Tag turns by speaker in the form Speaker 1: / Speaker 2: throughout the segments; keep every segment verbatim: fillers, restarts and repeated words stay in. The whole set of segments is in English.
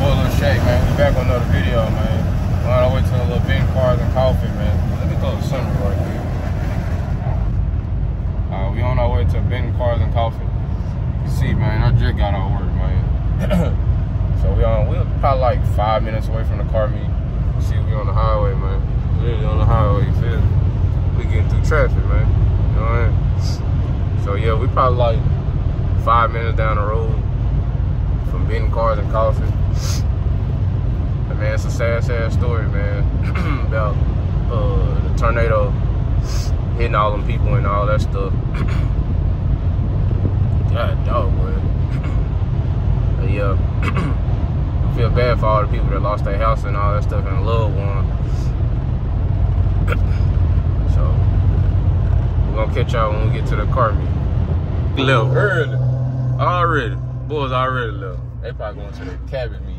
Speaker 1: boy Lil Shake, man. We back on another video, man. We're on our way to a little Ben Cars and Coffee, man. Let me close the sunroof right quick. Uh, we on our way to Ben Cars and Coffee. You see, man, I just got our work, man. So we on, we're probably like five minutes away from the car meet. You see, we on the highway, man. Really on the highway, you feel me? We getting through traffic, man. You know what I mean? So yeah, we probably like five minutes down the road from Ben Cars and Coffee. But man, it's a sad, sad story, man. About uh, the tornado hitting all them people and all that stuff. God, dog, boy. But yeah, I feel bad for all the people that lost their house and all that stuff and a loved one. So we're gonna catch y'all when we get to the car meet. We left early, already. Boys already left. They probably going to the cabin meet.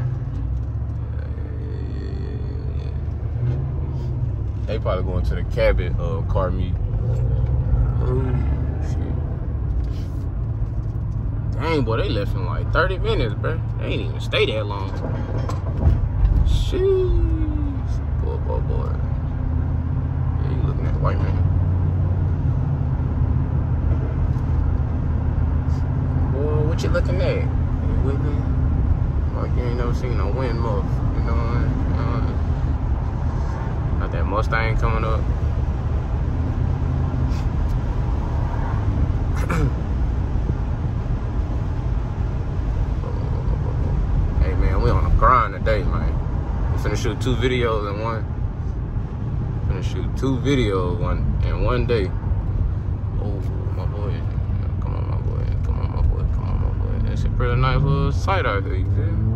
Speaker 1: They probably going to the cabin uh, car meet. Oh, shit. Dang, boy, they left in like thirty minutes, bro. They ain't even stay that long. Jeez. Boy, boy, boy. Yeah, you looking at the white man. Boy, what you looking at? You with me? Like you ain't never seen no wind muff. You know what I mean? You know what I mean? Got that Mustang coming up. Hey man, we on a grind today, man. We finna shoot two videos in one. Finna shoot two videos one in one day. Oh my boy, come on my boy, come on my boy, come on my boy. That's a pretty nice little sight out here, you feel me?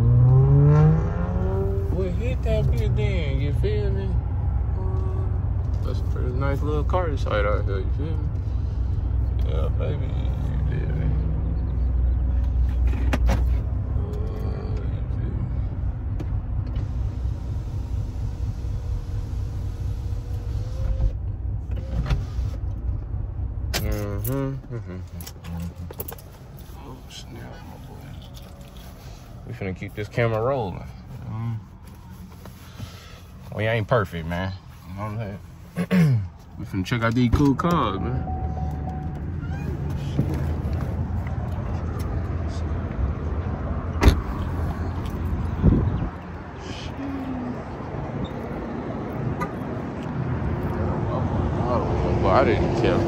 Speaker 1: Boy, hit that bitch then, you feel me? That's a pretty nice little car sight out here, you feel me? Yeah, baby, you feel me? Mm-hmm. Mm-hmm. Oh, snap, my boy. We finna keep this camera rolling. Mm. We ain't perfect, man. You know what I'm saying? We finna check out these cool cars, man. Well, I didn't care.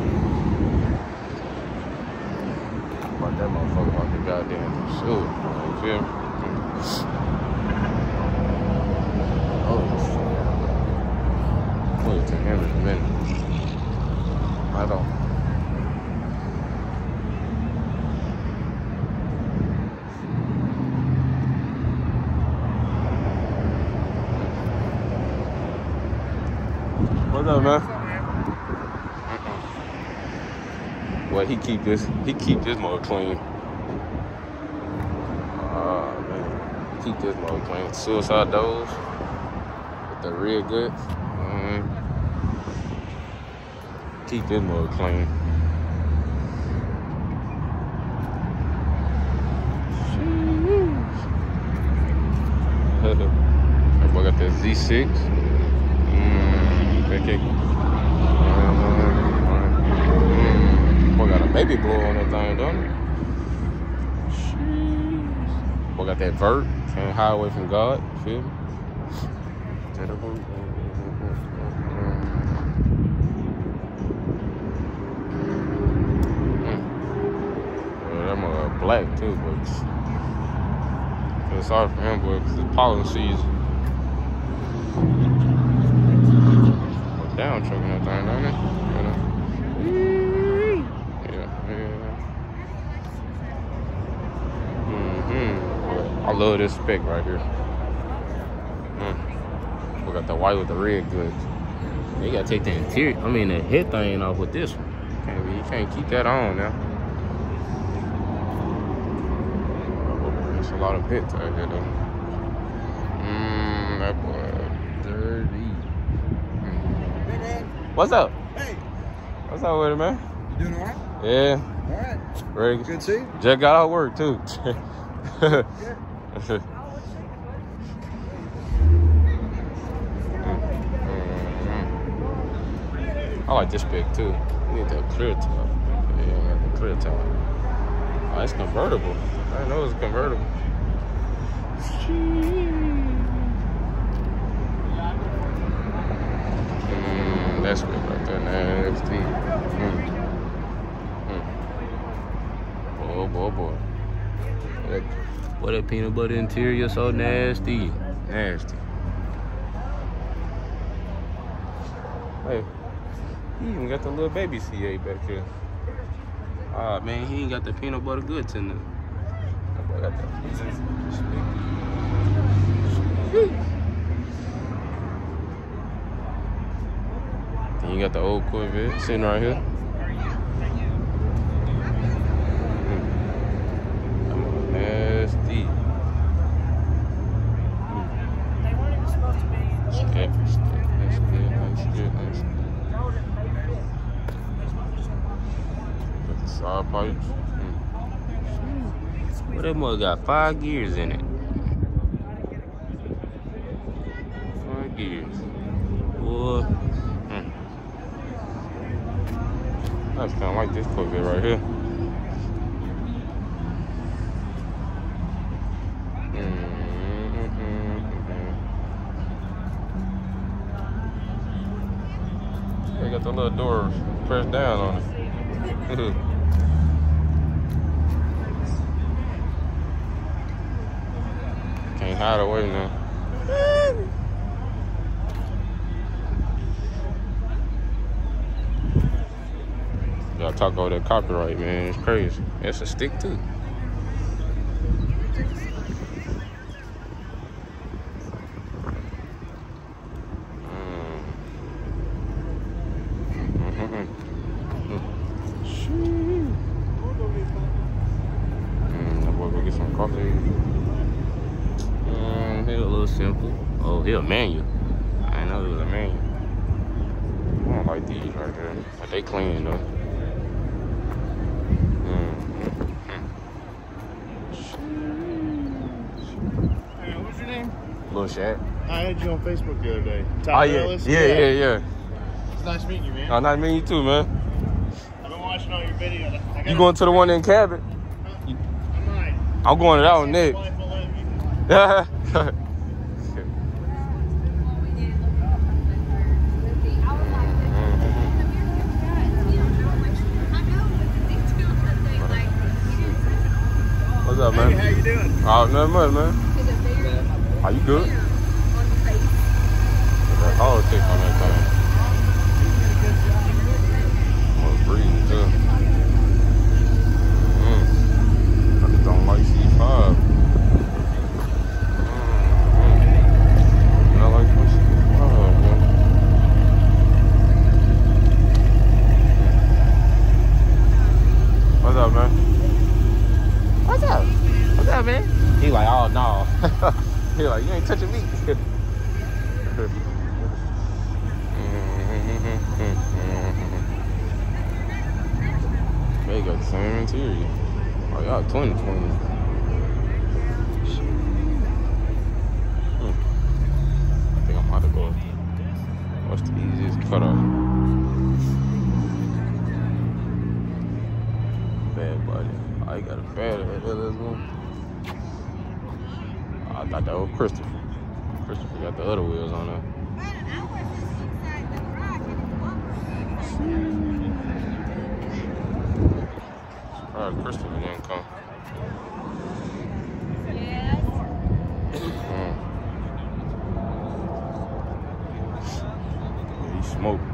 Speaker 1: That motherfucker like a goddamn suit. You feel me? Oh shit. We'll take him in a minute. I don't. What's up, man? Well, he keep this, he keep this motor clean. Ah, uh, man. Keep this motor clean. Suicide doors. With the real goods. Mm-hmm. Keep this motor clean. That boy got that Z six. Mm, okay. Boy got a baby blower on that thing, don't it? Jeez. Boy got that vert, can't hide away from God, you feel me? Mm. Well, that mother black too, but it's sorry for him, boy, because it's pollen season. But down trucking that thing, don't it? You know? I love this spec right here. Mm. We got the white with the red goods. You gotta take the interior, I mean the head thing off with this one. Can't be, you can't keep that on now. There's a lot of pits out here though. Mmm, that boy dirty. Mm. What's up? Hey. What's up with it, man?
Speaker 2: You doing all right?
Speaker 1: Yeah.
Speaker 2: All right.
Speaker 1: Ready?
Speaker 2: Good to see you.
Speaker 1: Just got out of work too.
Speaker 2: Yeah.
Speaker 1: I like this spec too. We need that clear top. Yeah, the clear top. Oh, it's convertible. I didn't know it was convertible. Mm, that's good right there, nasty. Mm. Mm. Oh boy, boy. That, boy, that peanut butter interior so nasty. Nasty. Hey, he even got the little baby C A back here. Ah, man, he ain't got the peanut butter goods in there. That boy got that. Then you got the old Corvette sitting right here. Mm. Nasty.
Speaker 2: They weren't even supposed to be.
Speaker 1: Step, step, that's good, that's good, that's good. Got the side pipes. Mm. Well, that mother got five gears in it. Five gears. Boy. Mm. I just kind of like this Corvette right here. They got the little door pressed down on it. Can't hide away now. Y'all talk over that copyright, man. It's crazy. It's a stick too. Simple. Oh, he a manual. I didn't know it was a manual. I don't like these right there, but they clean though. Mm -hmm.
Speaker 3: Hey, what's your name?
Speaker 1: Lil Shaq.
Speaker 3: I had you on Facebook the other day. Top
Speaker 1: Oh yeah.
Speaker 3: Ellis?
Speaker 1: yeah, yeah, yeah,
Speaker 3: It's nice meeting you, man.
Speaker 1: Oh, nice meeting you too, man.
Speaker 3: I've been watching all your videos. I
Speaker 1: You going to the one in Cabot?
Speaker 3: I might.
Speaker 1: I'm going to that one next.
Speaker 3: My wife will let me.
Speaker 1: Yeah. What's up, man?
Speaker 3: Hey, how you doing?
Speaker 1: Oh, nothing much, man. Are you good? That hard tick on that thing. I'm gonna breathe too. Mm. I just don't like C five. Mm. I like my C five, man. What's up, man? What's up? What's up, man? He like, oh no. He like, you ain't touching me. They got the same interior. Oh, y'all twenty twenty. Hmm. I think I'm about to go. What's the easiest cutoff? Bad body. Oh, you got a bad head. This one. I thought that was Christopher. Christopher got the other wheels on there. Alright, Christopher didn't come.
Speaker 2: Yes.
Speaker 1: Mm. Yeah, he smoked.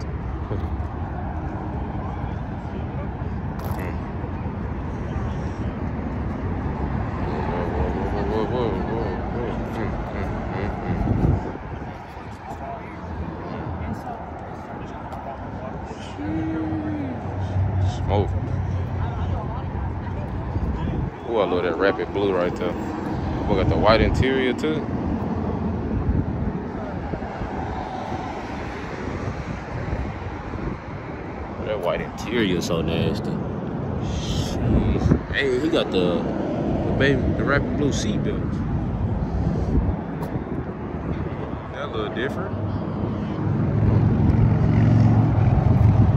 Speaker 1: Smoke. Ooh, I love that Rapid Blue right there. We got the white interior too. That white interior is so nasty. Jeez. Hey, he got the, the baby, the Rapid Blue seat belts. That a little different.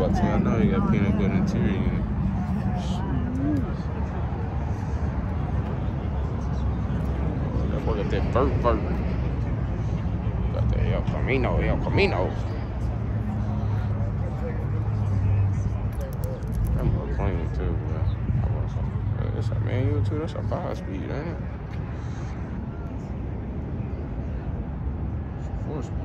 Speaker 1: about to. I know you got peanut butter interior in it. Look at that vert vert. Got that El Camino, El Camino. That more clean too, man. That's a manual too. That's a five speed, ain't it? Four speed.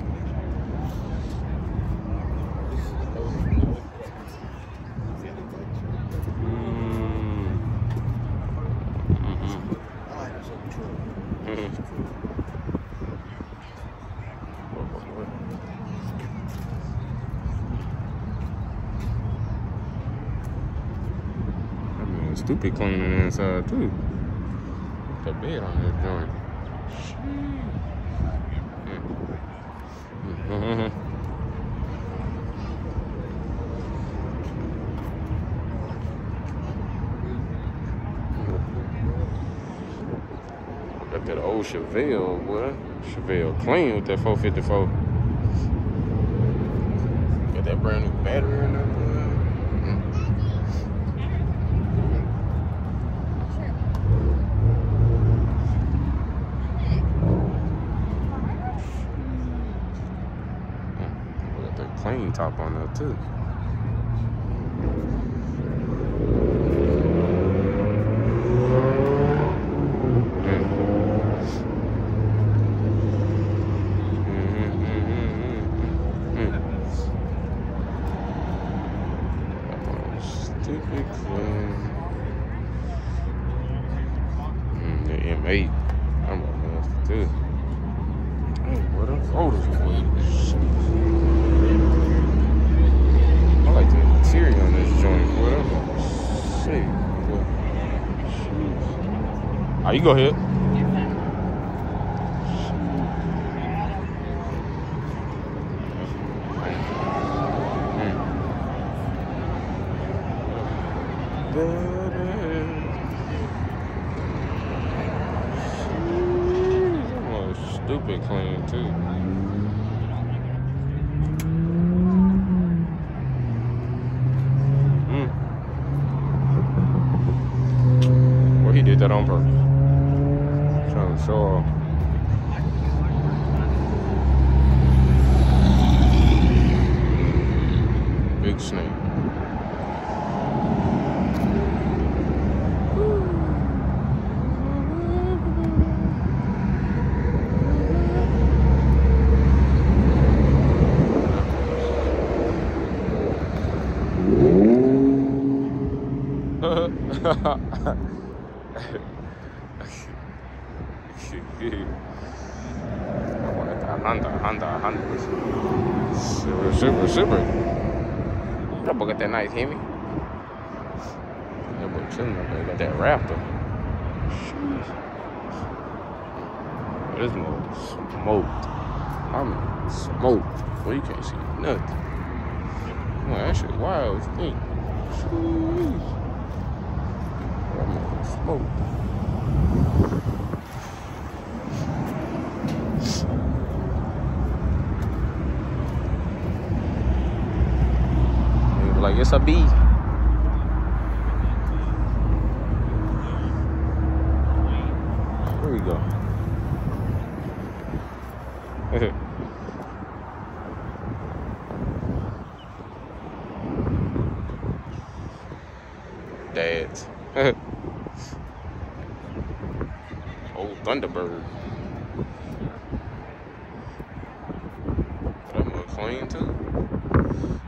Speaker 1: Stupid clean on the inside too. The bed on this joint. Mm-hmm. Got that old Chevelle, boy. Chevelle clean with that four fifty-four. Got that brand new battery in there, boy. Clean top on there too. Stupid clean. Mm, the M eight. I'm a nasty too. Hey, what up? Oh, this interior on this joint, whatever. Shit. Ah, you go ahead. Stupid clean too. He did that on purpose. Trying to show off. Big snake. Honda, Honda, Honda. Super, super, super. That boy got that nice Hemi. That boy chilling up there. Got that Raptor. Jeez. This mode smoked. I mean, smoked. Well, you can't see nothing. Well, that shit wild as thing. Jeez. That mode smoked. Like it's a bee. Where we go? Dads. Old Thunderbird. That mug clean too.